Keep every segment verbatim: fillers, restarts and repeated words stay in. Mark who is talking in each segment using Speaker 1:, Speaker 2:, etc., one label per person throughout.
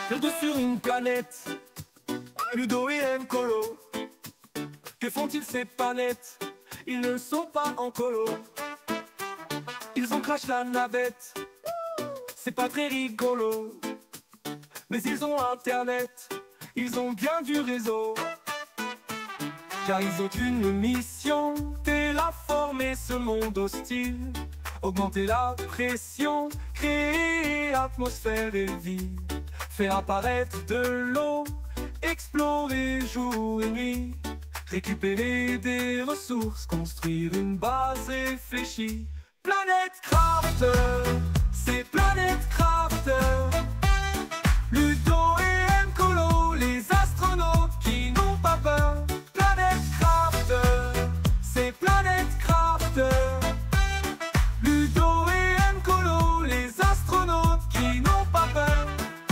Speaker 1: Vivent sur une planète, Ludo et Mkolo. Que font-ils ces planètes? Ils ne sont pas en colo. Ils ont crash la navette, c'est pas très rigolo. Mais ils ont internet, ils ont bien du réseau. Car ils ont une mission, terraformer ce monde hostile. Augmenter la pression, créer atmosphère et vie. Faire apparaître de l'eau, explorer jour et nuit. Récupérer des ressources, construire une base réfléchie. Planète Crafter, c'est Planète Crafter. Ludo et Mkolo, les astronautes qui n'ont pas peur. Planète Crafter, c'est Planète Crafter. Ludo et Mkolo, les astronautes qui n'ont pas peur.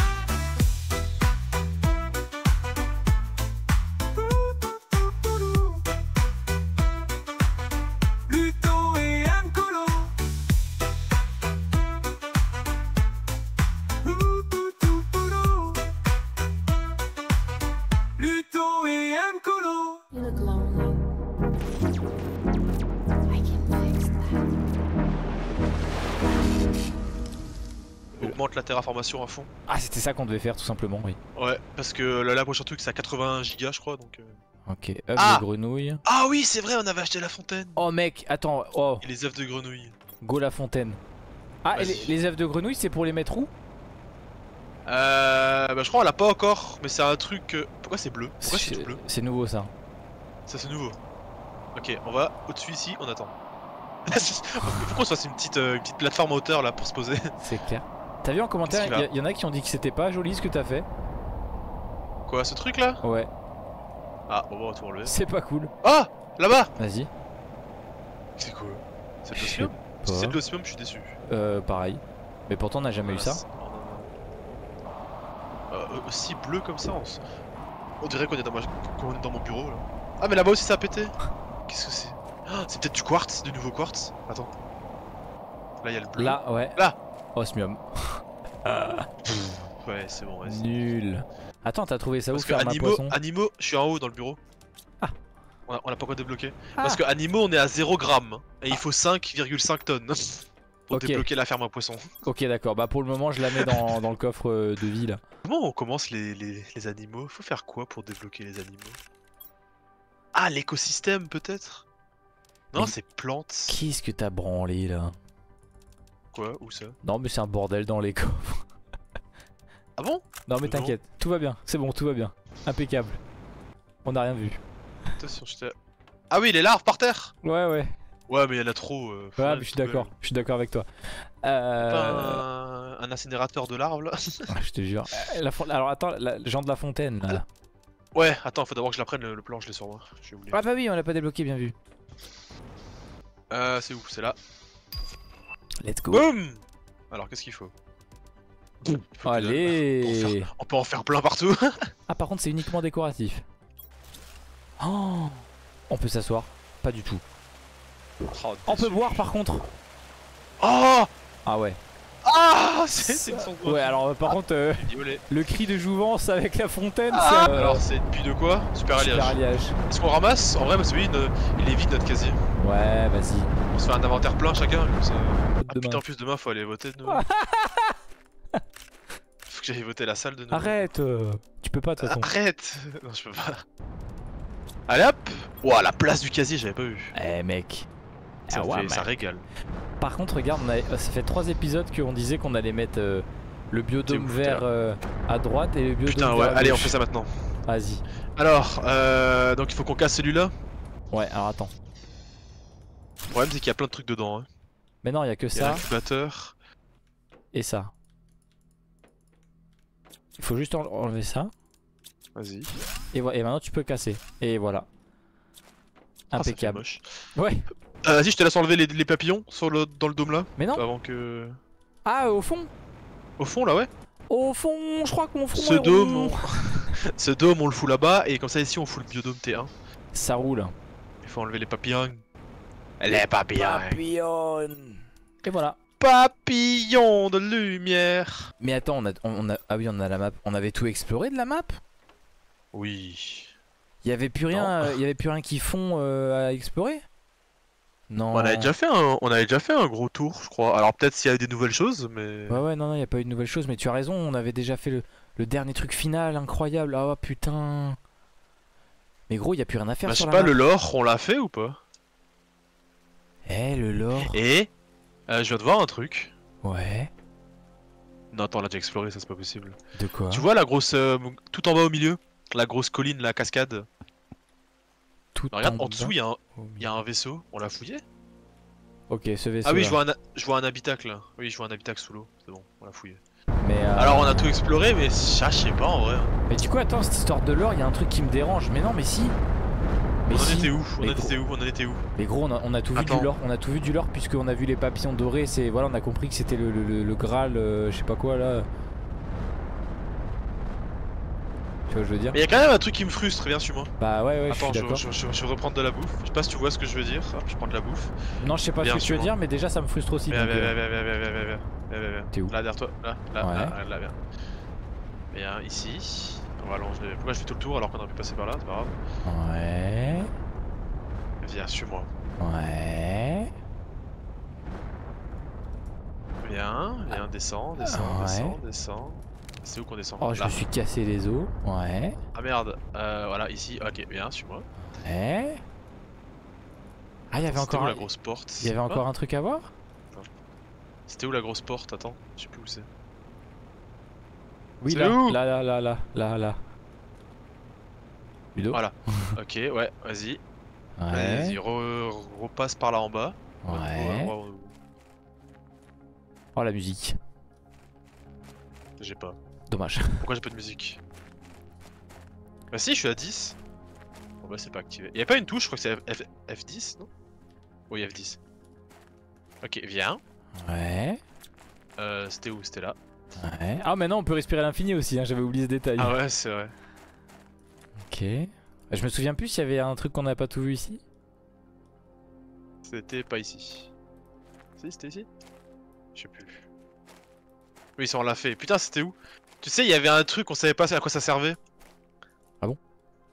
Speaker 1: Ludo et Mkolo. Ludo et Mkolo.
Speaker 2: You look lonely. I can fix that.
Speaker 3: Augmente la terraformation à fond.
Speaker 4: Ah, c'était ça qu'on devait faire tout simplement, oui.
Speaker 3: Ouais, parce que là, là prochain truc c'est à quatre-vingts gigas je crois donc. Euh...
Speaker 4: Ok, œufs
Speaker 3: Ah
Speaker 4: de grenouille.
Speaker 3: Ah oui, c'est vrai, on avait acheté la fontaine.
Speaker 4: Oh mec, attends, oh,
Speaker 3: Et les œufs de grenouille.
Speaker 4: go la fontaine. Ah, et les,
Speaker 3: Vas-y.
Speaker 4: les œufs de grenouille, c'est pour les mettre où?
Speaker 3: Euh. Bah, je crois on l'a pas encore, mais c'est un truc. Euh... Pourquoi c'est bleu? Pourquoi c'est tout bleu?
Speaker 4: C'est nouveau ça.
Speaker 3: Ça c'est nouveau. Ok, on va au-dessus ici, on attend. Faut qu'on se fasse une petite, euh, une petite plateforme à hauteur là pour se poser.
Speaker 4: C'est clair. T'as vu en commentaire,
Speaker 3: Qu'est-ce qu'il a
Speaker 4: il y, y en a qui ont dit que c'était pas joli ce que t'as fait.
Speaker 3: Quoi, ce truc là?
Speaker 4: Ouais,
Speaker 3: Ah, bon, on va tout enlever.
Speaker 4: c'est pas cool.
Speaker 3: Ah! Là-bas!
Speaker 4: Vas-y.
Speaker 3: C'est quoi? C'est de
Speaker 4: Je
Speaker 3: l'osmium?
Speaker 4: sais
Speaker 3: Si
Speaker 4: pas.
Speaker 3: c'est de l'osmium, je suis déçu.
Speaker 4: Euh, pareil. Mais pourtant on n'a jamais eu ça.
Speaker 3: Euh, aussi bleu comme ça, on, s- on dirait qu'on est, dans ma- qu'on est dans mon bureau là. Ah, mais là-bas aussi ça a pété! Qu'est-ce que c'est? Ah, c'est peut-être du quartz, du nouveau quartz? Attends. Là, il y a le bleu.
Speaker 4: Là, ouais.
Speaker 3: Là.
Speaker 4: Osmium.
Speaker 3: Ouais, c'est bon, vas-y.
Speaker 4: Nul. Attends, t'as trouvé ça où
Speaker 3: Parce que
Speaker 4: faire ma
Speaker 3: Animo,
Speaker 4: poisson?
Speaker 3: Animo, je suis en haut dans le bureau.
Speaker 4: Ah.
Speaker 3: On a, on a pas encore débloqué.
Speaker 4: Ah.
Speaker 3: Parce que Animo, on est à zéro gramme. Et il faut cinq virgule cinq tonnes pour
Speaker 4: Ok.
Speaker 3: débloquer la ferme à poissons.
Speaker 4: Ok, d'accord. Bah pour le moment, je la mets dans, dans le coffre euh, de vie là.
Speaker 3: Comment on commence les, les, les animaux? Faut faire quoi pour débloquer les animaux? Ah, l'écosystème peut-être? Non,
Speaker 4: Mais-
Speaker 3: c'est plantes.
Speaker 4: Qu'est-ce que t'as branlé là?
Speaker 3: Quoi? Où ça?
Speaker 4: Non, mais c'est un bordel dans les coffres.
Speaker 3: Ah bon?
Speaker 4: Non, mais
Speaker 3: Non.
Speaker 4: t'inquiète, tout va bien. C'est bon, tout va bien. Impeccable. On n'a rien vu.
Speaker 3: Attention, j'étais. Ah oui, les larves par terre!
Speaker 4: Ouais, ouais.
Speaker 3: Ouais, mais il y en a trop. Euh, faut
Speaker 4: Ouais,
Speaker 3: rien
Speaker 4: mais je suis
Speaker 3: de
Speaker 4: d'accord.
Speaker 3: poubelle.
Speaker 4: Je suis d'accord avec toi.
Speaker 3: Pas
Speaker 4: Euh...
Speaker 3: un... un incinérateur de larves là?
Speaker 4: ah, je te jure. Euh, la fon- Alors attends, la... Jean de la Fontaine là.
Speaker 3: Ouais, attends, faut d'abord que je la prenne le, le plan, je l'ai sur moi. J'ai oublié.
Speaker 4: Ah bah oui, on l'a pas débloqué, bien vu.
Speaker 3: Euh, c'est où? C'est là.
Speaker 4: Let's go.
Speaker 3: Boum! Alors, qu'est-ce qu'il faut? Il faut que-
Speaker 4: Allez.
Speaker 3: On, peut en faire- on peut en faire plein partout.
Speaker 4: Ah, par contre, c'est uniquement décoratif. Oh, on peut s'asseoir. Pas du tout.
Speaker 3: Oh,
Speaker 4: On peut
Speaker 3: déçu.
Speaker 4: boire par contre.
Speaker 3: Oh!
Speaker 4: Ah ouais.
Speaker 3: Ah! C'est c'est une sonde.
Speaker 4: Ouais, alors euh, par contre, euh,
Speaker 3: Violet.
Speaker 4: le cri de jouvence avec la fontaine,
Speaker 3: Ah,
Speaker 4: c'est. euh,
Speaker 3: alors, c'est une puits de quoi? Super
Speaker 4: super
Speaker 3: alliage.
Speaker 4: alliage.
Speaker 3: Est-ce qu'on ramasse? En vrai, parce que oui, ne- il est vide notre casier.
Speaker 4: Ouais, vas-y.
Speaker 3: On se fait un inventaire plein chacun, comme ça.
Speaker 4: Vote
Speaker 3: Ah
Speaker 4: demain.
Speaker 3: putain, en plus, demain, faut aller voter de nouveau. Faut que j'aille voter la salle de nouveau.
Speaker 4: Arrête. euh, Tu peux pas de toute façon.
Speaker 3: Arrête! Non, je peux pas. Allez hop! Ouah, la place du casier, j'avais pas vu.
Speaker 4: Eh mec.
Speaker 3: Ça,
Speaker 4: Ah ouais,
Speaker 3: fait- ça
Speaker 4: mec.
Speaker 3: régale.
Speaker 4: Par contre, regarde, on a- ça fait trois épisodes qu'on disait qu'on allait mettre euh, le biodôme
Speaker 3: C'est ouf,
Speaker 4: vert
Speaker 3: t'es là.
Speaker 4: euh, à droite et le biodôme
Speaker 3: Putain,
Speaker 4: vert
Speaker 3: ouais,
Speaker 4: à
Speaker 3: allez, on
Speaker 4: gauche.
Speaker 3: fait ça maintenant.
Speaker 4: Vas-y.
Speaker 3: Alors, euh, donc il faut qu'on casse celui-là.
Speaker 4: Ouais, alors attends.
Speaker 3: Le problème, c'est qu'il y a plein de trucs dedans. Hein.
Speaker 4: Mais non, il y a que
Speaker 3: Il y a
Speaker 4: ça
Speaker 3: l'incubateur.
Speaker 4: et ça. Il faut juste en- enlever ça.
Speaker 3: Vas-y.
Speaker 4: Et, vo- et maintenant tu peux casser. Et voilà.
Speaker 3: Ah, ça fait
Speaker 4: Impeccable.
Speaker 3: moche.
Speaker 4: Ouais.
Speaker 3: Euh, Vas-y, je te laisse enlever les, les papillons sur le, dans le dôme là.
Speaker 4: Mais non.
Speaker 3: Avant que.
Speaker 4: Ah, au fond.
Speaker 3: Au fond là, ouais.
Speaker 4: Au fond, je crois que mon front
Speaker 3: Ce
Speaker 4: est
Speaker 3: dôme,
Speaker 4: rond.
Speaker 3: on... Ce dôme, on le fout là-bas. Et comme ça, ici, on fout le biodôme T un.
Speaker 4: Ça roule.
Speaker 3: Il faut enlever les papillons. Les papillons.
Speaker 4: Papillon. Et voilà.
Speaker 3: papillon de lumière.
Speaker 4: Mais attends, on a, on a... Ah oui, on a la map. On avait tout exploré de la map?
Speaker 3: Oui.
Speaker 4: Il y avait plus rien, euh, il y avait plus rien qui fond euh, à explorer? Non.
Speaker 3: On avait déjà fait un, on avait déjà fait un gros tour, je crois. Alors peut-être s'il y a des nouvelles choses, mais.
Speaker 4: Ouais, ouais, non, non, il y a pas eu de nouvelles choses. Mais tu as raison, on avait déjà fait le, le dernier truc final, incroyable. Ah putain. Mais gros, il y a plus rien à faire
Speaker 3: Bah, je
Speaker 4: sur
Speaker 3: sais
Speaker 4: la
Speaker 3: pas,
Speaker 4: map.
Speaker 3: le lore, on l'a fait ou pas?
Speaker 4: Eh, le lore.
Speaker 3: Et euh, je viens de voir un truc.
Speaker 4: Ouais.
Speaker 3: Non, attends, on l'a déjà exploré, ça c'est pas possible.
Speaker 4: De quoi?
Speaker 3: Tu vois la grosse, euh, tout en bas au milieu, la grosse colline, la cascade.
Speaker 4: Tout
Speaker 3: Alors, regarde,
Speaker 4: en
Speaker 3: en dessous,
Speaker 4: bas.
Speaker 3: il y, a un-
Speaker 4: Oh,
Speaker 3: il y a un vaisseau. On l'a fouillé?
Speaker 4: Ok, ce vaisseau.
Speaker 3: Ah oui, je vois un, je vois un habitacle. Là. Oui, je vois un habitacle sous l'eau. C'est bon, on l'a fouillé.
Speaker 4: Mais, euh,
Speaker 3: Alors, on a tout exploré, mais ça, je sais pas en vrai. hein.
Speaker 4: mais du coup, attends, cette histoire de l'or, il y a un truc qui me dérange. Mais non, mais si. Mais
Speaker 3: On en
Speaker 4: si.
Speaker 3: était où? On
Speaker 4: Mais
Speaker 3: en
Speaker 4: gros-
Speaker 3: était où? On en était où?
Speaker 4: Mais gros, on a, on a tout vu
Speaker 3: Attends.
Speaker 4: du lore. On a tout vu du lore puisqu'on a vu les papillons dorés. C'est voilà, on a compris que c'était le, le, le- le Graal, euh, je sais pas quoi là. Tu vois, ce que je veux dire?
Speaker 3: Mais il y a quand même un truc qui me frustre, viens sur moi.
Speaker 4: Bah ouais, ouais,
Speaker 3: Attends,
Speaker 4: je suis
Speaker 3: je,
Speaker 4: d'accord.
Speaker 3: je, je, je vais reprendre de la bouffe. Je sais pas si tu vois ce que je veux dire. Hop, je prends de la bouffe.
Speaker 4: Non, je sais pas
Speaker 3: Viens
Speaker 4: ce que tu veux
Speaker 3: sur
Speaker 4: dire, mais déjà ça me frustre aussi.
Speaker 3: Viens,
Speaker 4: donc,
Speaker 3: viens,
Speaker 4: euh,
Speaker 3: viens, viens, viens, viens, viens, viens, viens, viens, viens.
Speaker 4: T'es où?
Speaker 3: Là, derrière toi. Là, là,
Speaker 4: Ouais.
Speaker 3: là, là, viens. Viens, ici. On va allonger. Pourquoi je fais tout le tour alors qu'on aurait pu passer par là? C'est pas grave.
Speaker 4: Ouais.
Speaker 3: Viens, suis-moi.
Speaker 4: Ouais.
Speaker 3: Viens, viens, descends, descends,
Speaker 4: Ouais.
Speaker 3: descends, descends. C'est où qu'on descend?
Speaker 4: Oh, je
Speaker 3: Là.
Speaker 4: me suis cassé les os. Ouais.
Speaker 3: Ah merde, euh, voilà, ici, ok, viens, suis-moi.
Speaker 4: Ouais. Ah, il y avait
Speaker 3: C'était
Speaker 4: encore
Speaker 3: où
Speaker 4: un...
Speaker 3: la grosse porte?
Speaker 4: Il y avait
Speaker 3: Ah,
Speaker 4: encore un truc à voir?
Speaker 3: C'était où la grosse porte? Attends, je sais plus où c'est.
Speaker 4: Oui,
Speaker 3: C'est
Speaker 4: là,
Speaker 3: où
Speaker 4: là, là, là, là, là, là. Ludo?
Speaker 3: Voilà, ok, ouais, vas-y.
Speaker 4: Ouais.
Speaker 3: Vas-y, re- repasse par là en bas.
Speaker 4: Ouais.
Speaker 3: Ouais, ouais,
Speaker 4: Oh, la musique.
Speaker 3: J'ai pas.
Speaker 4: Dommage.
Speaker 3: Pourquoi j'ai pas de musique? Bah si, je suis à dix. Bon bah c'est pas activé. Y'a pas une touche, je crois que c'est F... F dix, non? Oui, F dix. Ok, viens.
Speaker 4: Ouais.
Speaker 3: Euh, c'était où? C'était là.
Speaker 4: Ouais. Ah, maintenant on peut respirer à l'infini aussi, hein, j'avais oublié ce détail.
Speaker 3: Ah ouais, c'est vrai.
Speaker 4: Ok. Je me souviens plus s'il y avait un truc qu'on n'a pas tout vu ici.
Speaker 3: C'était pas ici. Si, c'était ici? Je sais plus. Oui, ça on l'a fait. Putain, c'était où? Tu sais, il y avait un truc, on savait pas à quoi ça servait.
Speaker 4: Ah bon?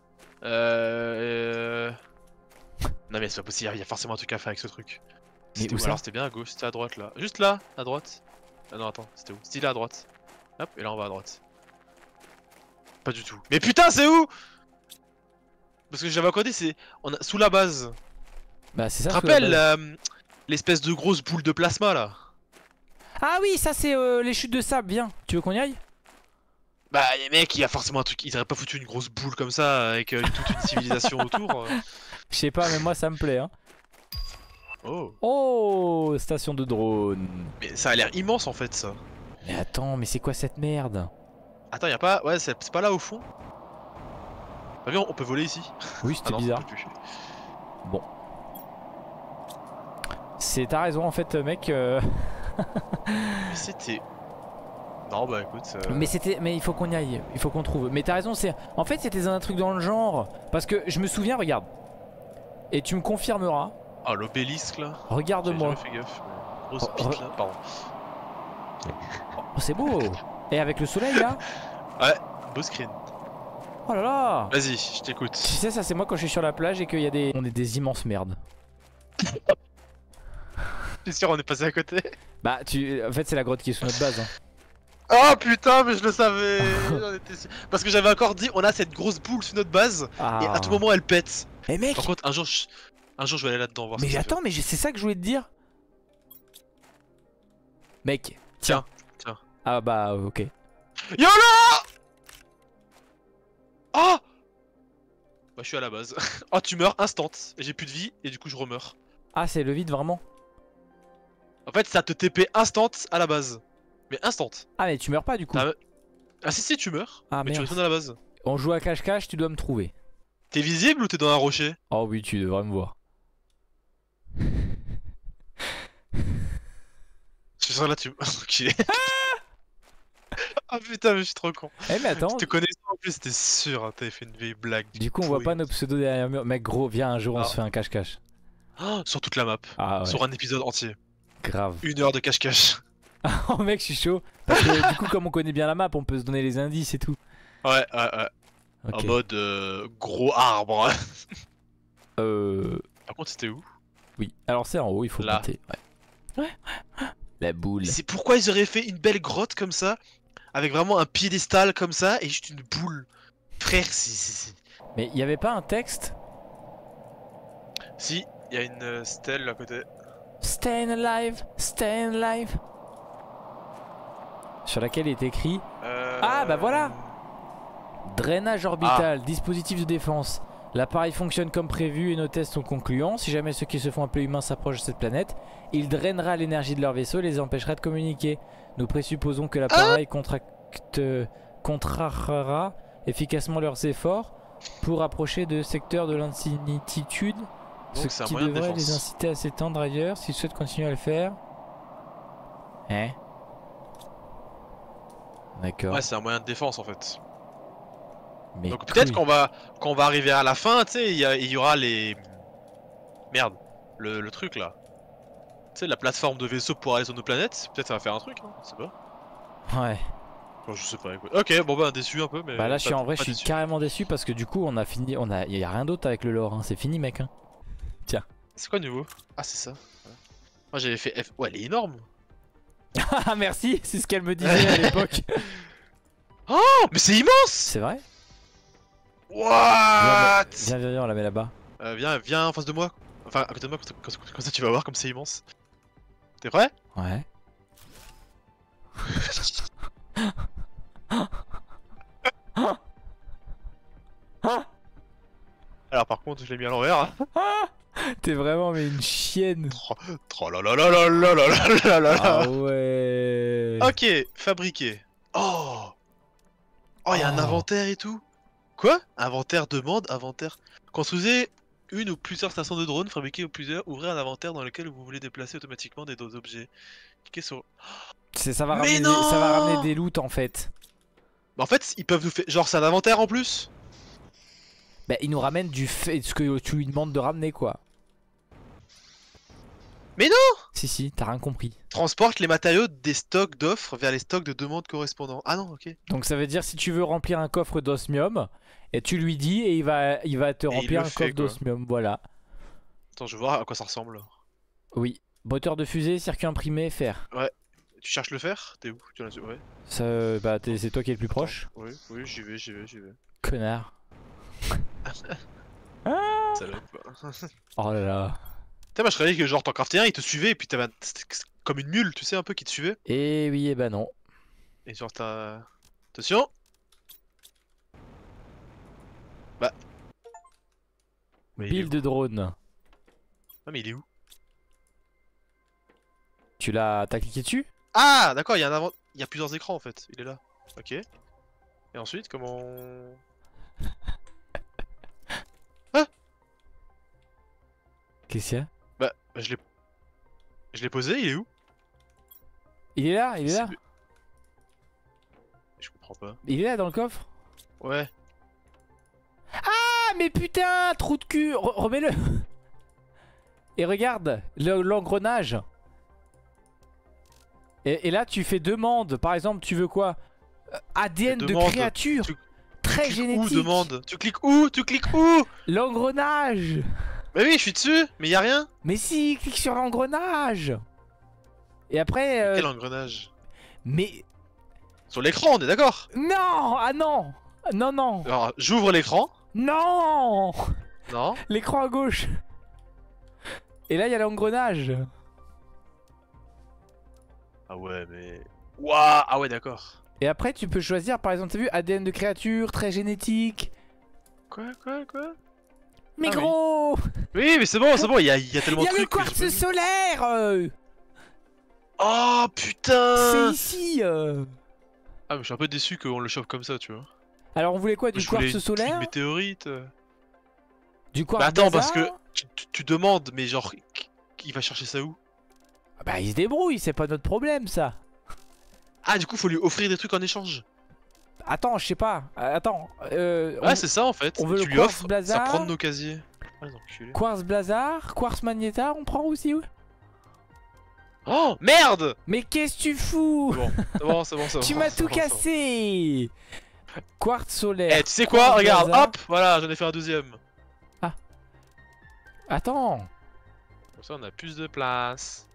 Speaker 3: Euh... Non mais c'est pas possible, il y a forcément un truc à faire avec ce truc.
Speaker 4: Mais
Speaker 3: C'était
Speaker 4: où
Speaker 3: où?
Speaker 4: ça?
Speaker 3: Alors c'était bien à gauche, c'était à droite là. Juste là, à droite. Ah non, attends, c'était où? C'était là à droite. Hop, et là on va à droite. Pas du tout. Mais putain, c'est où? Parce que j'avais encore dit, c'est on a... sous la base.
Speaker 4: Bah, c'est ça.
Speaker 3: Tu te
Speaker 4: sous la
Speaker 3: rappelles
Speaker 4: base.
Speaker 3: la- l'espèce de grosse boule de plasma là?
Speaker 4: Ah oui, ça c'est euh, les chutes de sable, viens. Tu veux qu'on y aille?
Speaker 3: Bah les mecs, il y a forcément un truc, ils auraient pas foutu une grosse boule comme ça avec euh, toute une civilisation autour. euh.
Speaker 4: Je sais pas, mais moi ça me plaît, hein.
Speaker 3: Oh.
Speaker 4: Oh, station de drone.
Speaker 3: Mais ça a l'air immense en fait ça.
Speaker 4: Mais attends, mais c'est quoi cette merde?
Speaker 3: Attends, y a pas... Ouais, c'est c'est pas là au fond? Bah viens, on peut voler ici.
Speaker 4: Oui,
Speaker 3: Ah
Speaker 4: c'était
Speaker 3: non,
Speaker 4: bizarre.
Speaker 3: on peut plus.
Speaker 4: Bon. C'est ta raison en fait, mec. euh,
Speaker 3: Mais c'était... Non bah écoute... euh,
Speaker 4: Mais c'était, mais il faut qu'on y aille, il faut qu'on trouve. Mais t'as raison, c'est, en fait c'était un truc dans le genre, parce que je me souviens, regarde, et tu me confirmeras.
Speaker 3: Ah l'obélisque là. J'ai
Speaker 4: Regarde-moi.
Speaker 3: jamais fait gaffe. mais- Grosse
Speaker 4: Oh,
Speaker 3: bite
Speaker 4: re-
Speaker 3: là, pardon.
Speaker 4: Oh, c'est beau. Et avec le soleil là.
Speaker 3: Ouais, beau screen.
Speaker 4: Oh là là.
Speaker 3: Vas-y, je t'écoute.
Speaker 4: Tu sais, ça c'est moi quand je suis sur la plage et qu'il y a des, on est des immenses merdes.
Speaker 3: T'es sûr on est passé à côté?
Speaker 4: Bah tu, en fait c'est la grotte qui est sous notre base. Hein.
Speaker 3: Oh putain, mais je le savais. J'en étais sûr. Parce que j'avais encore dit, on a cette grosse boule sur notre base,
Speaker 4: Ah.
Speaker 3: et à tout moment elle pète.
Speaker 4: Mais mec.
Speaker 3: Par contre, un jour, je... un jour je vais aller là-dedans voir
Speaker 4: Mais
Speaker 3: ce que ça
Speaker 4: attends, mais je- c'est ça que je voulais te dire. Mec,
Speaker 3: Tiens, tiens.
Speaker 4: ah bah ok.
Speaker 3: fait. YOLO! Oh! Bah je suis à la base. Oh tu meurs instant, et j'ai plus de vie, et du coup je remeurs.
Speaker 4: Ah c'est le vide vraiment.
Speaker 3: En fait ça te T P instant à la base. Mais instant.
Speaker 4: Ah mais tu meurs pas du coup.
Speaker 3: Ah, ah si si tu meurs,
Speaker 4: Ah
Speaker 3: mais tu
Speaker 4: merde.
Speaker 3: retournes à la base.
Speaker 4: On joue à cache-cache, tu dois me trouver.
Speaker 3: T'es visible ou t'es dans un rocher?
Speaker 4: Oh oui, tu devrais me voir.
Speaker 3: Je suis là tu me... Enculé. Ah putain mais je suis trop con.
Speaker 4: Eh mais attends,
Speaker 3: Je te connaissais en plus, c'était sûr, hein, t'avais fait une vieille blague.
Speaker 4: du coup on voit
Speaker 3: pourrie.
Speaker 4: pas nos pseudos derrière le mur. Mec gros, viens un jour on
Speaker 3: Ah.
Speaker 4: se fait un cache-cache.
Speaker 3: Oh, sur toute la map,
Speaker 4: Ah ouais.
Speaker 3: sur un épisode entier.
Speaker 4: Grave.
Speaker 3: Une heure de cache-cache.
Speaker 4: Oh mec, je suis chaud. Parce que du coup, comme on connaît bien la map, on peut se donner les indices et tout.
Speaker 3: Ouais, ouais, ouais.
Speaker 4: Ok.
Speaker 3: En mode euh, gros arbre.
Speaker 4: Euh.
Speaker 3: Par contre, c'était où?
Speaker 4: Oui. Alors c'est en haut, il faut
Speaker 3: Là.
Speaker 4: monter. Ouais. Ouais. La boule.
Speaker 3: C'est pourquoi ils auraient fait une belle grotte comme ça, avec vraiment un piédestal comme ça et juste une boule. Frère, si, si, si.
Speaker 4: Mais il y avait pas un texte?
Speaker 3: Si, il y a une euh, stèle à côté.
Speaker 4: Staying alive, staying alive. Sur laquelle est écrit
Speaker 3: Euh...
Speaker 4: Ah, bah voilà. drainage orbital, dispositif de défense. L'appareil fonctionne comme prévu et nos tests sont concluants. Si jamais ceux qui se font appeler humains s'approchent de cette planète, il drainera l'énergie de leur vaisseau et les empêchera de communiquer. Nous présupposons que l'appareil contracte, contrarera efficacement leurs efforts pour approcher de secteurs de l'incertitude,
Speaker 3: Donc, c'est
Speaker 4: ce
Speaker 3: un
Speaker 4: qui
Speaker 3: moyen de
Speaker 4: devrait
Speaker 3: défense.
Speaker 4: les inciter à s'étendre ailleurs s'ils souhaitent continuer à le faire. Hein? D'accord.
Speaker 3: Ouais, c'est un moyen de défense en fait.
Speaker 4: Mais
Speaker 3: Donc peut-être
Speaker 4: couille.
Speaker 3: qu'on va qu'on va arriver à la fin, tu sais, il y, a- il y aura les... Merde, le, le truc là. Tu sais, la plateforme de vaisseau pour aller sur nos planètes, peut-être ça va faire un truc, hein, je sais pas.
Speaker 4: Ouais.
Speaker 3: Bon, je sais pas, écoute. Ok, bon bah déçu un peu, mais...
Speaker 4: Bah là, je suis
Speaker 3: pas-
Speaker 4: en vrai,
Speaker 3: pas
Speaker 4: je suis
Speaker 3: déçu.
Speaker 4: carrément déçu parce que du coup, on a fini, on a, y a rien d'autre avec le lore, hein. C'est fini, mec. Hein.
Speaker 3: C'est quoi le nouveau? Ah, c'est ça. Ouais. Moi j'avais fait F... Ouais, elle est énorme.
Speaker 4: Ah merci, c'est ce qu'elle me disait à l'époque.
Speaker 3: Oh, mais c'est immense.
Speaker 4: C'est vrai?
Speaker 3: What?
Speaker 4: Viens, viens, viens, on la met là-bas.
Speaker 3: Euh, viens, viens en face de moi. Enfin, à côté de moi, comme ça, comme ça tu vas voir comme c'est immense. T'es prêt?
Speaker 4: Ouais.
Speaker 3: Alors par contre, je l'ai mis à l'envers.
Speaker 4: T'es vraiment mais une chienne.
Speaker 3: Oh là là là là là là là là là.
Speaker 4: Ah ouais.
Speaker 3: Ok, fabriqué. Oh. Oh, il y a un
Speaker 4: Oh.
Speaker 3: inventaire et tout. Quoi? Inventaire demande, inventaire. Construisez une ou plusieurs stations de drones, fabriquez ou plusieurs, ouvrez un inventaire dans lequel vous voulez déplacer automatiquement des dos objets. Cliquez sur...
Speaker 4: C'est- Ça va
Speaker 3: Mais
Speaker 4: ramener, des,
Speaker 3: non.
Speaker 4: ça va ramener des loots en fait.
Speaker 3: Bah, en fait, ils peuvent nous faire... Genre, c'est un inventaire en plus?
Speaker 4: Bah il nous ramène du fait ce que tu lui demandes de ramener quoi.
Speaker 3: Mais non.
Speaker 4: Si si, t'as rien compris.
Speaker 3: Transporte les matériaux des stocks d'offres vers les stocks de demandes correspondants. Ah non, ok.
Speaker 4: Donc ça veut dire si tu veux remplir un coffre d'osmium, et tu lui dis et il va, il va te
Speaker 3: Et il
Speaker 4: remplir
Speaker 3: le
Speaker 4: un
Speaker 3: fait,
Speaker 4: coffre
Speaker 3: quoi.
Speaker 4: d'osmium. Voilà.
Speaker 3: Attends, je vais voir à quoi ça ressemble.
Speaker 4: Oui. Moteur de fusée, circuit imprimé, fer.
Speaker 3: Tu cherches le fer? T'es où? Tu en as- Ouais.
Speaker 4: Ça, bah t'es- c'est toi qui es le plus proche.
Speaker 3: Oui, oui, j'y vais, j'y vais, j'y vais.
Speaker 4: Connard.
Speaker 3: Salope.
Speaker 4: Oh là là.
Speaker 3: Putain, moi je croyais que genre t'en craftais un, il te suivait et puis t'avais un... c'était comme une mule, tu sais, un peu qui te suivait.
Speaker 4: Et oui, et bah non.
Speaker 3: Et genre t'as... Attention. Bah... Mais il est où?
Speaker 4: Build drone.
Speaker 3: Ah mais il est où?
Speaker 4: Tu l'as, t'as cliqué dessus?
Speaker 3: Ah d'accord, il y a un avant... Il y a plusieurs écrans en fait, il est là. Ok. Et ensuite, comment...
Speaker 4: Qu'est-ce qu'il y a?
Speaker 3: Bah, bah, je l'ai... Je l'ai posé, il est où?
Speaker 4: Il est là, il est là.
Speaker 3: Je comprends pas.
Speaker 4: Il est là dans le coffre.
Speaker 3: Ouais.
Speaker 4: Ah mais putain, trou de cul. Re- Remets-le. Et regarde, le- l'engrenage. Et, et là tu fais demande. Par exemple, tu veux quoi? Euh, A D N de
Speaker 3: Demande.
Speaker 4: créature.
Speaker 3: Tu-
Speaker 4: Très
Speaker 3: Clique
Speaker 4: génétique.
Speaker 3: où, demande? Tu cliques où? Tu cliques où?
Speaker 4: L'engrenage.
Speaker 3: Bah oui, je suis dessus, mais y a rien.
Speaker 4: Mais si, clique sur l'engrenage. Et après... euh,
Speaker 3: Quel engrenage?
Speaker 4: Mais...
Speaker 3: Sur l'écran, on est d'accord?
Speaker 4: Non. Ah non. Non, non.
Speaker 3: Alors, j'ouvre l'écran.
Speaker 4: Non.
Speaker 3: Non.
Speaker 4: L'écran à gauche. Et là, il y a l'engrenage.
Speaker 3: Ah ouais, mais... Waouh. Ah ouais, d'accord.
Speaker 4: Et après, tu peux choisir, par exemple, t'as vu, A D N de créature, très génétique.
Speaker 3: Quoi, quoi, quoi?
Speaker 4: Mais
Speaker 3: Ah oui.
Speaker 4: gros,
Speaker 3: Oui, mais c'est bon, c'est bon, il y a, y a
Speaker 4: il
Speaker 3: tellement
Speaker 4: y
Speaker 3: de
Speaker 4: a le
Speaker 3: trucs que j'ai
Speaker 4: quartz
Speaker 3: pas vu.
Speaker 4: solaire. euh,
Speaker 3: Oh
Speaker 4: C'est
Speaker 3: putain.
Speaker 4: ici. euh.
Speaker 3: Ah mais je suis un peu déçu qu'on le chope comme ça, tu vois.
Speaker 4: Alors, on voulait quoi, du
Speaker 3: Je voulais
Speaker 4: quartz
Speaker 3: une-
Speaker 4: solaire,
Speaker 3: une météorite. euh.
Speaker 4: du quartz
Speaker 3: Bah attends, parce que
Speaker 4: bazar.
Speaker 3: tu, tu- tu demandes, mais genre, qui- il va chercher ça où?
Speaker 4: Bah, il se débrouille, c'est pas notre problème, ça.
Speaker 3: Ah, du coup, faut lui offrir des trucs en échange.
Speaker 4: Attends, je sais pas. Euh, Attends. Euh,
Speaker 3: Ouais,
Speaker 4: on-
Speaker 3: c'est ça en fait.
Speaker 4: on veut
Speaker 3: tu
Speaker 4: le
Speaker 3: lui
Speaker 4: quartz
Speaker 3: offres, ça
Speaker 4: blazar.
Speaker 3: prend de nos casiers. Ah, les enculés.
Speaker 4: Quartz blazar, quartz magnétar, on prend aussi, ouais.
Speaker 3: Oh merde.
Speaker 4: Mais qu'est-ce que tu fous?
Speaker 3: Bon, c'est bon, c'est bon, c'est bon.
Speaker 4: Tu m'as
Speaker 3: c'est
Speaker 4: tout
Speaker 3: bon, c'est bon.
Speaker 4: cassé. Quartz solaire.
Speaker 3: Eh, tu sais quoi?
Speaker 4: quartz
Speaker 3: Regarde,
Speaker 4: bazar.
Speaker 3: hop, voilà, j'en ai fait un deuxième.
Speaker 4: Attends.
Speaker 3: Comme ça, on a plus de place.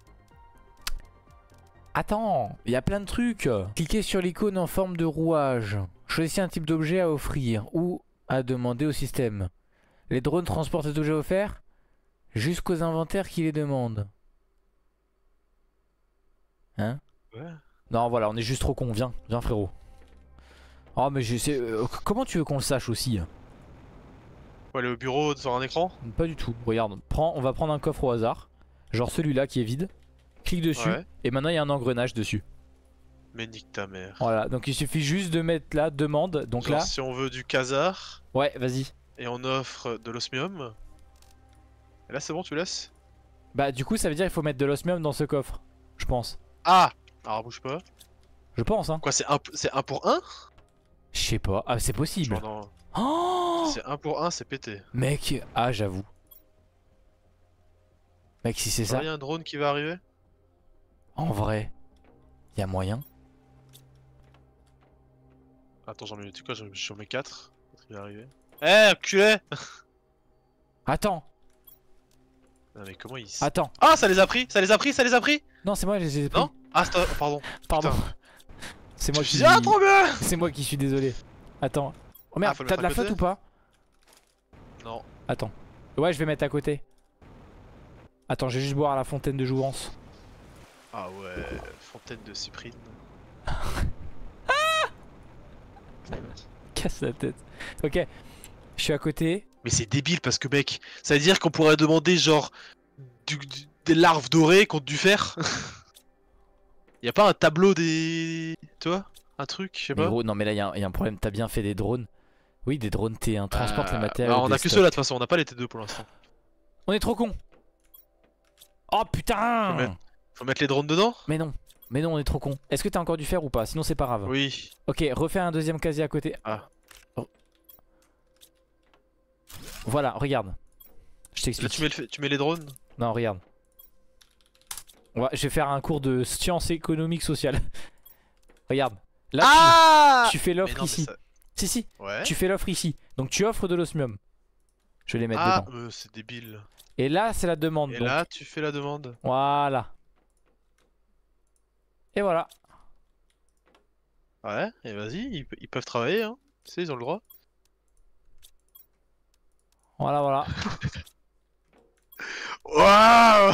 Speaker 4: Attends, il y a plein de trucs. Cliquez sur l'icône en forme de rouage. Choisissez un type d'objet à offrir ou à demander au système. Les drones transportent les objets offerts jusqu'aux inventaires qui les demandent. Hein?
Speaker 3: Ouais.
Speaker 4: Non, voilà, on est juste trop con. Viens, viens frérot. Oh mais je sais... euh, comment tu veux qu'on le sache aussi?
Speaker 3: Faut aller au bureau sur un écran?
Speaker 4: Pas du tout. Regarde, prends, on va prendre un coffre au hasard. Genre celui-là qui est vide. Clique dessus
Speaker 3: Ouais.
Speaker 4: et maintenant il y a un engrenage dessus.
Speaker 3: Mais nique ta mère.
Speaker 4: Voilà, donc il suffit juste de mettre là, demande. Donc
Speaker 3: Genre,
Speaker 4: là,
Speaker 3: si on veut du casar
Speaker 4: ouais, vas-y.
Speaker 3: et on offre de l'osmium. Et là, c'est bon, tu laisses?
Speaker 4: Bah du coup ça veut dire qu'il faut mettre de l'osmium dans ce coffre. Je pense.
Speaker 3: Ah! Alors, bouge pas.
Speaker 4: Je pense hein.
Speaker 3: Quoi, c'est un, c'est un pour un?
Speaker 4: Je sais pas. Ah c'est possible.
Speaker 3: Genre, non.
Speaker 4: Oh
Speaker 3: Si c'est un pour un, c'est pété.
Speaker 4: mec, ah j'avoue. Mec si c'est ça,
Speaker 3: Il y a un drone qui va arriver?
Speaker 4: en vrai, y a moyen.
Speaker 3: Attends, j'en mets, tu sais quoi, j'en mets quatre. Il va arriver. Eh, enculé!
Speaker 4: Attends,
Speaker 3: Non, mais comment ils.
Speaker 4: attends.
Speaker 3: Ah, ça les a pris! Ça les a pris! Ça les a pris!
Speaker 4: Non c'est moi, je les ai pris.
Speaker 3: Non? Ah, stop, pardon.
Speaker 4: Pardon.
Speaker 3: putain.
Speaker 4: C'est moi
Speaker 3: Je
Speaker 4: qui.
Speaker 3: me suis dit, ah, trop bien!
Speaker 4: C'est moi qui suis désolé. Attends. Oh merde,
Speaker 3: Ah, faut le
Speaker 4: t'as de
Speaker 3: mettre
Speaker 4: la
Speaker 3: à
Speaker 4: flotte
Speaker 3: côté
Speaker 4: ou pas?
Speaker 3: Non.
Speaker 4: Attends. Ouais, je vais mettre à côté. Attends, je vais juste boire à la fontaine de jouvence.
Speaker 3: Ah ouais, fontaine de cyprine.
Speaker 4: Casse la tête. Ok, je suis à côté.
Speaker 3: Mais c'est débile parce que, mec, ça veut dire qu'on pourrait demander genre du- du- des larves dorées contre du fer. Y a pas un tableau des. Tu vois? Un truc, je sais
Speaker 4: Mais
Speaker 3: pas.
Speaker 4: gros, non mais là il y, a un- y a un problème, t'as bien fait des drones. Oui, des drones T un, transporte les
Speaker 3: Euh,
Speaker 4: matériaux.
Speaker 3: bah, on
Speaker 4: des
Speaker 3: a que
Speaker 4: stocks.
Speaker 3: ceux là de toute façon, on a pas les T deux pour l'instant.
Speaker 4: On est trop con. Oh putain.
Speaker 3: Faut mettre- Faut mettre les drones dedans?
Speaker 4: Mais non, mais non, on est trop con. Est-ce que t'as encore du fer ou pas? Sinon c'est pas grave.
Speaker 3: Oui.
Speaker 4: Ok, refais un deuxième casier à côté.
Speaker 3: Ah.
Speaker 4: Oh. Voilà, regarde. Je
Speaker 3: Là,
Speaker 4: t'explique.
Speaker 3: tu mets, le- tu mets les drones?
Speaker 4: Non, regarde. On va... Je vais faire un cours de sciences économiques sociales. Regarde. Là,
Speaker 3: Ah!
Speaker 4: tu, tu fais
Speaker 3: Mais
Speaker 4: l'offre
Speaker 3: non, mais
Speaker 4: ici.
Speaker 3: ça-
Speaker 4: Si, si.
Speaker 3: Ouais.
Speaker 4: Tu fais l'offre ici. Donc tu offres de l'osmium. Je vais les mettre
Speaker 3: Ah,
Speaker 4: dedans.
Speaker 3: euh, c'est débile.
Speaker 4: Et là, c'est la demande.
Speaker 3: Et
Speaker 4: donc.
Speaker 3: là, tu fais la demande.
Speaker 4: Voilà. Et voilà.
Speaker 3: Ouais, et vas-y, ils, pe- ils peuvent travailler, hein. Tu sais, ils ont le droit.
Speaker 4: Voilà, voilà.
Speaker 3: Waouh!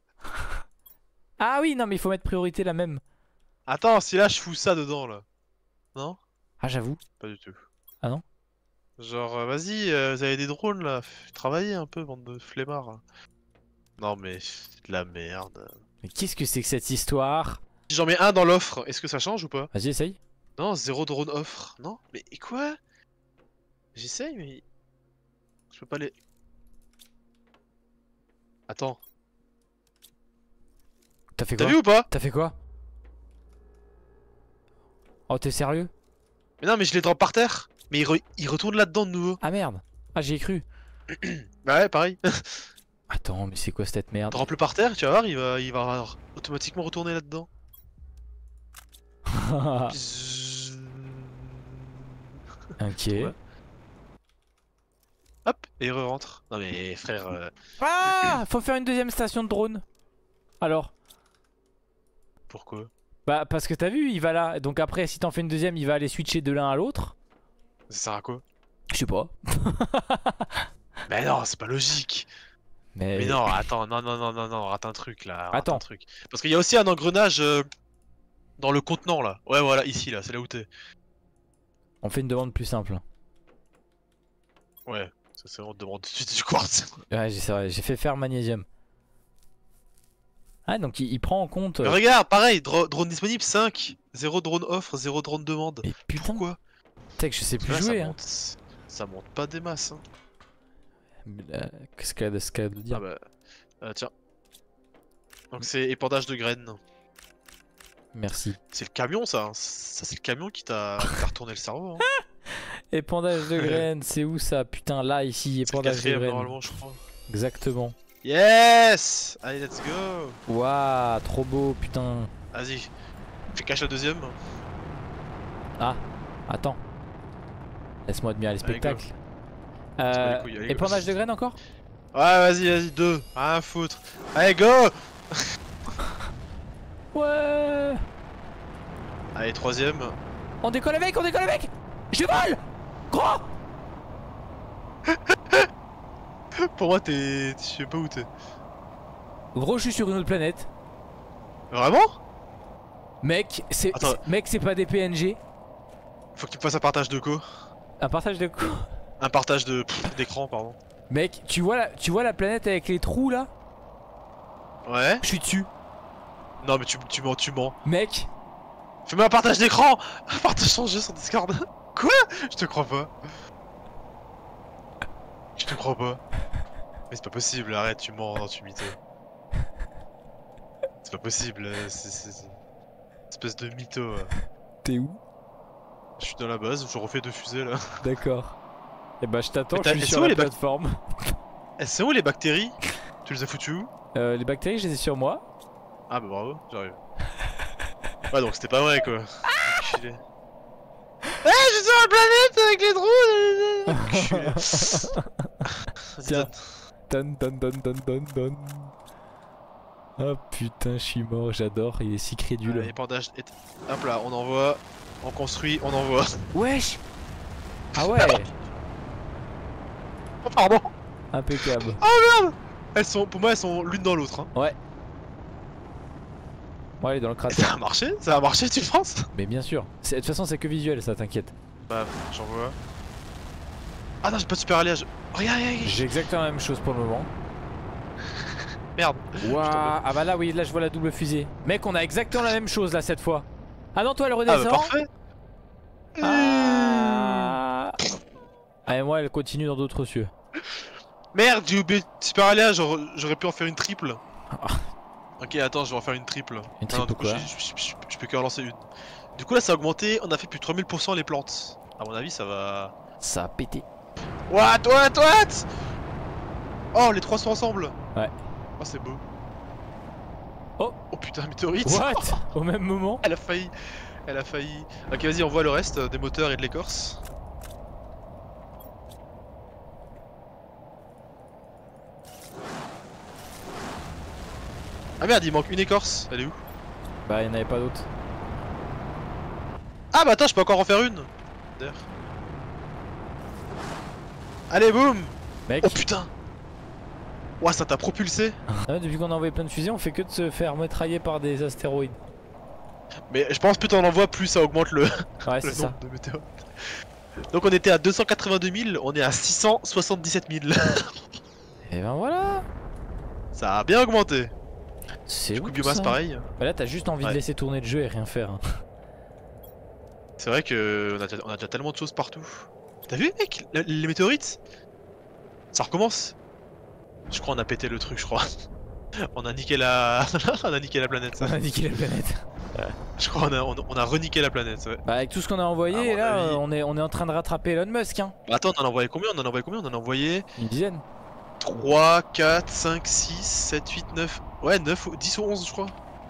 Speaker 4: Ah oui, non, mais il faut mettre priorité la même.
Speaker 3: Attends, si là je fous ça dedans là. Non?
Speaker 4: Ah, j'avoue.
Speaker 3: Pas du tout.
Speaker 4: Ah non?
Speaker 3: Genre, euh, vas-y, euh, vous avez des drones là, f- travaillez un peu, bande de flemmards. Non mais, c'est de la merde.
Speaker 4: Mais qu'est-ce que c'est que cette histoire?
Speaker 3: Si j'en mets un dans l'offre, est-ce que ça change ou pas?
Speaker 4: Vas-y, essaye.
Speaker 3: Non, zéro drone offre. Non? Mais et quoi? J'essaye mais... Je peux pas les... Attends,
Speaker 4: T'as fait
Speaker 3: t'as
Speaker 4: quoi?
Speaker 3: vu ou pas?
Speaker 4: T'as fait quoi? Oh, t'es sérieux?
Speaker 3: Mais non mais je les drop par terre. Mais ils, re- ils retournent là-dedans de nouveau.
Speaker 4: Ah merde. Ah, j'y ai cru.
Speaker 3: Bah ouais, pareil.
Speaker 4: Attends, mais c'est quoi cette merde?
Speaker 3: Drop-le par terre, tu vas voir, il va, il va automatiquement retourner là-dedans. Bzzz.
Speaker 4: Ok.
Speaker 3: Ouais. Hop, et il re-rentre. Non mais frère... euh,
Speaker 4: Ah, faut faire une deuxième station de drone. Alors?
Speaker 3: Pourquoi?
Speaker 4: Bah, parce que t'as vu, il va là. Donc après, si t'en fais une deuxième, il va aller switcher de l'un à l'autre.
Speaker 3: Ça sert à quoi?
Speaker 4: Je sais pas.
Speaker 3: Mais non, c'est pas logique.
Speaker 4: Mais,
Speaker 3: Mais non, attends, non, non, non, non, non, rate un truc là. Rate
Speaker 4: Attends.
Speaker 3: un truc. Parce qu'il y a aussi un engrenage euh, dans le contenant là. Ouais, voilà, ici là, c'est là où t'es.
Speaker 4: on fait une demande plus simple.
Speaker 3: Ouais, ça c'est on te demande tout de suite du quartz.
Speaker 4: Ouais, j'ai- c'est vrai, j'ai fait faire magnésium. Ah, donc il, il prend en compte.
Speaker 3: Mais
Speaker 4: euh,
Speaker 3: regarde, pareil, dro- drone disponible cinq. zéro drone offre, zéro drone demande.
Speaker 4: Mais putain,
Speaker 3: Pourquoi?
Speaker 4: t'es que je sais plus
Speaker 3: Là,
Speaker 4: jouer.
Speaker 3: ça,
Speaker 4: Hein.
Speaker 3: monte, ça monte pas des masses. Hein.
Speaker 4: Mais là, Qu'est-ce qu'elle a de ce qu'elle a de dire?
Speaker 3: Ah bah, euh, tiens. Donc c'est épandage de graines.
Speaker 4: Merci.
Speaker 3: C'est le camion ça, hein. Ça c'est le camion qui t'a qui t'a retourné le cerveau. Hein.
Speaker 4: Épandage de graines, c'est où ça? Putain, là, ici,
Speaker 3: C'est le
Speaker 4: épandage de
Speaker 3: quatrième
Speaker 4: graines.
Speaker 3: normalement je crois.
Speaker 4: Exactement.
Speaker 3: Yes. Allez, let's go.
Speaker 4: Waouh, trop beau, putain.
Speaker 3: Vas-y. Fais cache la deuxième.
Speaker 4: Ah, attends. Laisse-moi admirer les
Speaker 3: Allez, go.
Speaker 4: spectacles.
Speaker 3: pas
Speaker 4: Euh,
Speaker 3: les couilles, allez, go.
Speaker 4: épandage de graines encore?
Speaker 3: Ouais, vas-y, vas-y, deux. Rien à foutre. Allez, go.
Speaker 4: Ouais.
Speaker 3: Allez, troisième.
Speaker 4: On décolle avec, on décolle avec. Je vole. Gros.
Speaker 3: Pour moi, t'es. Je sais pas où t'es.
Speaker 4: Gros, je suis sur une autre planète.
Speaker 3: Vraiment?
Speaker 4: Mec, c'est
Speaker 3: Attends.
Speaker 4: c'est- mec, c'est pas des P N G.
Speaker 3: Faut que tu me fasses un partage de co.
Speaker 4: Un partage de quoi?
Speaker 3: Un partage de pff, d'écran, pardon.
Speaker 4: Mec, tu vois la, tu vois la planète avec les trous là?
Speaker 3: Ouais.
Speaker 4: Je suis dessus.
Speaker 3: Non, mais tu, tu mens, tu mens.
Speaker 4: Mec,
Speaker 3: Fais-moi un partage d'écran. Un partage changé sur Discord. Quoi? Je te crois pas. Je te crois pas. Mais c'est pas possible, arrête, tu mens, non, tu mytho. C'est pas possible, euh, c'est... c'est- c'est- Espèce de mytho. euh.
Speaker 4: t'es où?
Speaker 3: Je suis dans la base, je refais deux fusées là.
Speaker 4: D'accord. Et bah je t'attends,
Speaker 3: Mais
Speaker 4: je
Speaker 3: t'as-
Speaker 4: suis
Speaker 3: et
Speaker 4: sur
Speaker 3: c'est où
Speaker 4: la
Speaker 3: les bac-
Speaker 4: plateforme.
Speaker 3: Eh, c'est où les bactéries? Tu les as foutues où?
Speaker 4: Euh, les bactéries, je les ai sur moi.
Speaker 3: Ah bah bravo, j'arrive. Ouais, donc c'était pas vrai quoi. Enculé. Eh, je suis sur la planète avec les trous. Enculé. Vas-y,
Speaker 4: Tiens.
Speaker 3: donne.
Speaker 4: Don don don don don don. Oh putain, je suis mort, j'adore, il est si crédule.
Speaker 3: Allez, épandage. et- Hop là, on envoie. On construit, on envoie.
Speaker 4: Wesh. Ah ouais.
Speaker 3: Oh, pardon.
Speaker 4: Impeccable.
Speaker 3: Elles sont, pour moi, elles sont l'une dans l'autre. Hein.
Speaker 4: Ouais. Ouais, elle est dans le
Speaker 3: Et
Speaker 4: cratère.
Speaker 3: ça a marché? Ça a marché, tu penses?
Speaker 4: Mais bien sûr. C'est- De toute façon, c'est que visuel, ça t'inquiète.
Speaker 3: Bah, j'envoie. Ah non, j'ai pas de super alliage. Regarde, regarde, regarde.
Speaker 4: J'ai exactement la même chose pour le moment.
Speaker 3: Merde.
Speaker 4: Waouh. Ah bah là, oui, là je vois la double fusée. Mec, on a exactement la même chose là cette fois. Ah non, toi elle
Speaker 3: Ah
Speaker 4: redescend.
Speaker 3: bah parfait.
Speaker 4: Ah. Ah, et moi elle continue dans d'autres cieux.
Speaker 3: Merde, j'ai oublié super alliage, j'aurais j'aurais pu en faire une triple. Ok, attends, je vais en faire une triple.
Speaker 4: Une
Speaker 3: Ah non,
Speaker 4: triple
Speaker 3: du coup,
Speaker 4: quoi
Speaker 3: j'ai- je, je- je peux que relancer une. Du coup, là, ça a augmenté, on a fait plus de trois mille pour cent les plantes. À mon avis, ça va.
Speaker 4: Ça a pété.
Speaker 3: What, what, what? Oh, les trois sont ensemble.
Speaker 4: Ouais.
Speaker 3: Oh, c'est beau.
Speaker 4: Oh.
Speaker 3: Oh putain, météorite.
Speaker 4: What? Au même moment?
Speaker 3: Elle a failli. Elle a failli. Ok, vas-y, on voit le reste euh, des moteurs et de l'écorce. Ah merde, il manque une écorce. Elle est où?
Speaker 4: Bah il n'y en avait pas d'autres.
Speaker 3: Ah bah attends, je peux encore en faire une. D'ailleurs. Allez, boum.
Speaker 4: Mec,
Speaker 3: Oh putain. Ouah, ça t'a propulsé.
Speaker 4: ah, depuis qu'on a envoyé plein de fusées, on fait que de se faire mitrailler par des astéroïdes.
Speaker 3: Mais je pense plus t'en envoies, plus ça augmente le,
Speaker 4: Ouais,
Speaker 3: le
Speaker 4: c'est ça.
Speaker 3: nombre de météorites. Donc on était à deux cent quatre-vingt-deux mille, on est à six cent soixante-dix-sept mille.
Speaker 4: Et ben voilà.
Speaker 3: Ça a bien augmenté.
Speaker 4: C'est
Speaker 3: Du coup,
Speaker 4: ouf,
Speaker 3: biomasse
Speaker 4: ça.
Speaker 3: pareil.
Speaker 4: Bah là t'as juste envie
Speaker 3: Ouais.
Speaker 4: de laisser tourner le jeu et rien faire. hein.
Speaker 3: C'est vrai que on a, déjà, on a déjà tellement de choses partout. T'as vu mec, le- les météorites? Ça recommence. Je crois on a pété le truc, je crois. On a niqué la... on a niqué la planète.
Speaker 4: On a niqué la planète.
Speaker 3: Je crois on a, on, on a reniqué la planète, ouais.
Speaker 4: Bah avec tout ce qu'on a envoyé,
Speaker 3: À mon
Speaker 4: là
Speaker 3: avis.
Speaker 4: euh, on est, on est en train de rattraper Elon Musk hein.
Speaker 3: Bah, attends, on en a envoyé combien? On en a envoyé combien? On en a envoyé
Speaker 4: Une dizaine.
Speaker 3: trois, quatre, cinq, six, sept, huit, neuf... Ouais, neuf, ou- dix ou onze je crois.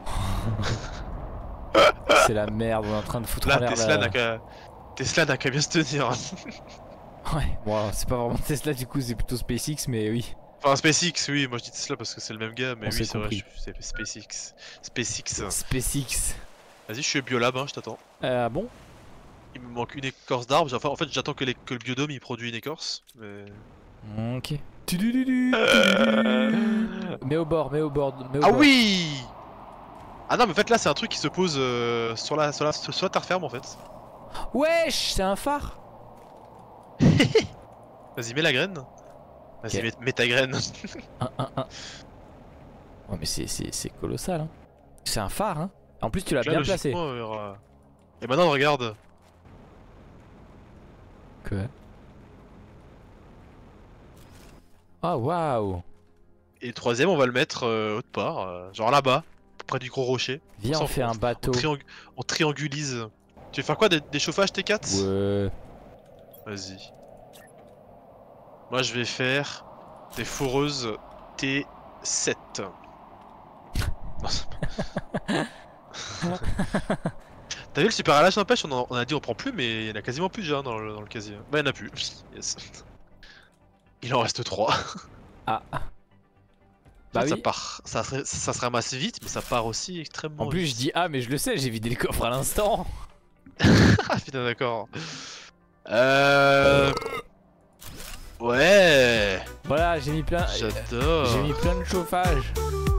Speaker 4: C'est la merde, on est en train de foutre en
Speaker 3: Là,
Speaker 4: l'air
Speaker 3: Tesla
Speaker 4: la...
Speaker 3: n'a qu'à... Tesla n'a qu'à bien se tenir.
Speaker 4: Ouais, bon c'est pas vraiment Tesla du coup, c'est plutôt SpaceX mais oui.
Speaker 3: Enfin, SpaceX, oui, moi je dis Tesla parce que c'est le même gars, mais
Speaker 4: On
Speaker 3: oui,
Speaker 4: s'est
Speaker 3: c'est vrai,
Speaker 4: compris.
Speaker 3: je- c'est SpaceX. SpaceX.
Speaker 4: SpaceX.
Speaker 3: Vas-y, je suis biolab, hein, je t'attends.
Speaker 4: Euh bon
Speaker 3: Il me manque une écorce d'arbre, enfin, en fait j'attends que, les- que le biodôme il produit une écorce, mais...
Speaker 4: Ok. Tudududu, tududu. Mets au bord, mets au bord, mets au
Speaker 3: Ah
Speaker 4: bord.
Speaker 3: oui. Ah non, mais en fait là c'est un truc qui se pose euh, sur, la, sur, la, sur la terre ferme en fait.
Speaker 4: Wesh, c'est un phare.
Speaker 3: Vas-y, mets la graine. Vas-y,
Speaker 4: Ok.
Speaker 3: mets, mets ta graine.
Speaker 4: Un, un, un. Ouais mais c'est- c'est c'est colossal hein. C'est un phare hein. En plus tu l'as
Speaker 3: Là,
Speaker 4: bien placé.
Speaker 3: logiquement, il y aura- Et maintenant regarde.
Speaker 4: Que... Ah waouh.
Speaker 3: Et le troisième on va le mettre euh, autre part, euh, genre là-bas, près du gros rocher.
Speaker 4: Viens
Speaker 3: On
Speaker 4: on
Speaker 3: s'en
Speaker 4: fait
Speaker 3: fout,
Speaker 4: un bateau.
Speaker 3: On, triang- on triangulise. Tu veux faire quoi, des, des chauffages T quatre?
Speaker 4: Ouais.
Speaker 3: Vas-y. Moi je vais faire des foreuses T sept. Non, c'est pas- T'as vu le super relâche n'empêche, on, en- on a dit on prend plus, mais il y en a quasiment plus déjà dans le, dans le casier. Bah, il y en a plus. Yes. Il en reste trois.
Speaker 4: Ah.
Speaker 3: En
Speaker 4: Bah
Speaker 3: fait, ça
Speaker 4: oui.
Speaker 3: part, ça, se- ça se ramasse vite, mais ça part aussi extrêmement
Speaker 4: En plus,
Speaker 3: vite.
Speaker 4: je dis ah, mais je le sais, j'ai vidé le coffre à l'instant.
Speaker 3: Ah putain, d'accord. Euh. Ouais.
Speaker 4: Voilà, j'ai mis plein.
Speaker 3: J'adore.
Speaker 4: J'ai mis plein de chauffage.